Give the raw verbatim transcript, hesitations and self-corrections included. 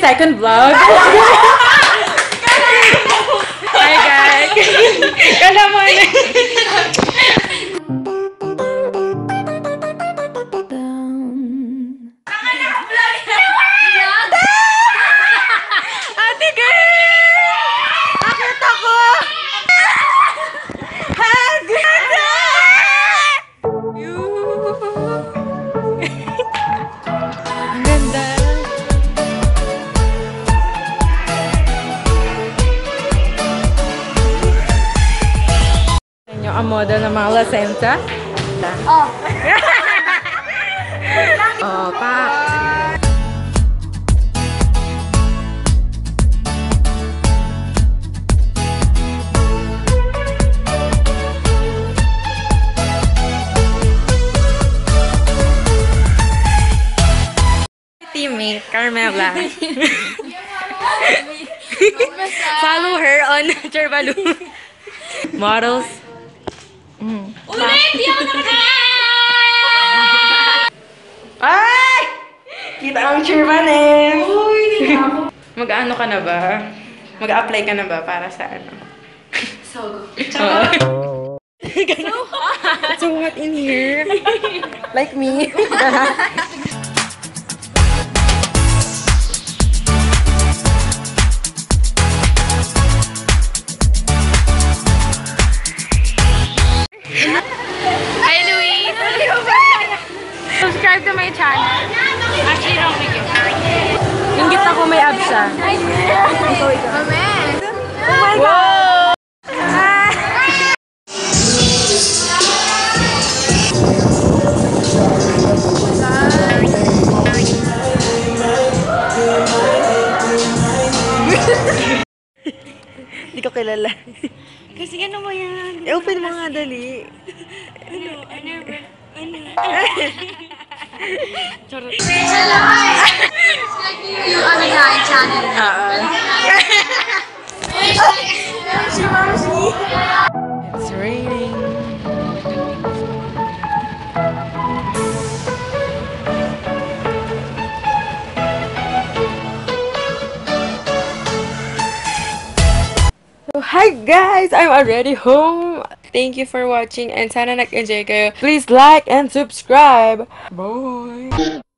second vlog. Hi guys. Kala mo na. Ate girl! Bakit ako? Ang ganda. Inyo ang model ng mga Senza. Oh. Oh, pa. Teammate, Carmela. Follow her on Cherbalu. Models. Mm. Ulit! Di ako nakaka... Ay! Kita ang Cherbalu. Mag-ano ka na ba? Mag-apply ka na ba para sa ano? Sogo. Oh. So hot in here. Like me. Hi, Louise! Subscribe to my channel. Actually, wrong with you. Ingit ako may abs siya. Ikaw, ikaw. Amen! Oh my God! Hindi ko kilala. Kasi ano ba yan? I-open mo nga dali. Ano? Ano? Ano? Charot. Yung ano na, yung channel. Oo. It's raining. So, hi guys! I'm already home. Thank you for watching and sana nag-enjoy kayo. Please like and subscribe. Bye!